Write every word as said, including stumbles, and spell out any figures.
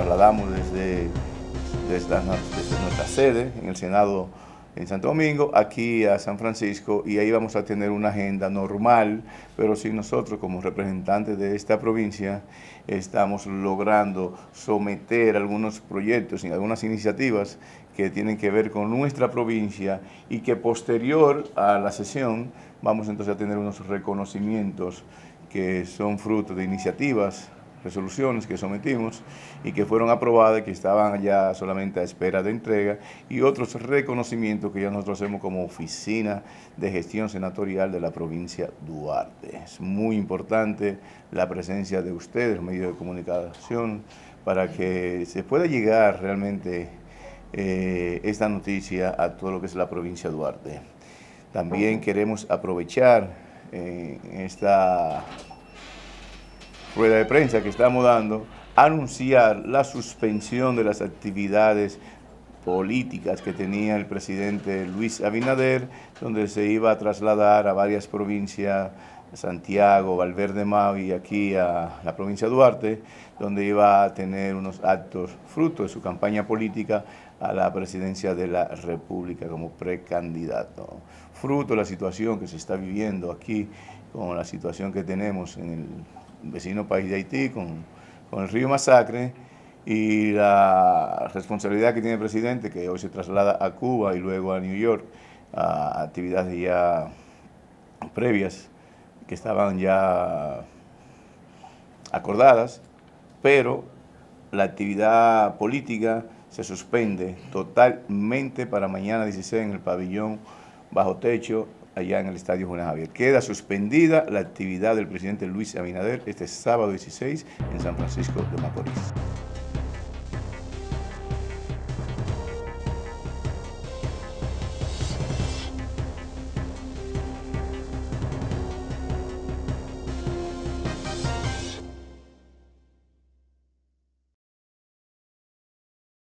trasladamos desde, desde, desde nuestra sede en el Senado en Santo Domingo, aquí a San Francisco, y ahí vamos a tener una agenda normal, pero sí nosotros como representantes de esta provincia estamos logrando someter algunos proyectos y algunas iniciativas que tienen que ver con nuestra provincia y que posterior a la sesión vamos entonces a tener unos reconocimientos que son fruto de iniciativas, resoluciones que sometimos y que fueron aprobadas y que estaban ya solamente a espera de entrega, y otros reconocimientos que ya nosotros hacemos como Oficina de Gestión Senatorial de la provincia Duarte. Es muy importante la presencia de ustedes, los medios de comunicación, para que se pueda llegar realmente eh, esta noticia a todo lo que es la provincia de Duarte. También queremos aprovechar eh, esta rueda de prensa que estamos dando, anunciar la suspensión de las actividades políticas que tenía el presidente Luis Abinader, donde se iba a trasladar a varias provincias, Santiago, Valverde Mau y aquí a la provincia de Duarte, donde iba a tener unos actos fruto de su campaña política a la presidencia de la República como precandidato. Fruto de la situación que se está viviendo aquí, con la situación que tenemos en el vecino país de Haití, con, con el río Masacre, y la responsabilidad que tiene el presidente, que hoy se traslada a Cuba y luego a New York, a actividades ya previas que estaban ya acordadas, pero la actividad política se suspende totalmente para mañana dieciséis en el pabellón bajo techo, allá en el Estadio Juan Javier. Queda suspendida la actividad del presidente Luis Abinader este sábado dieciséis en San Francisco de Macorís.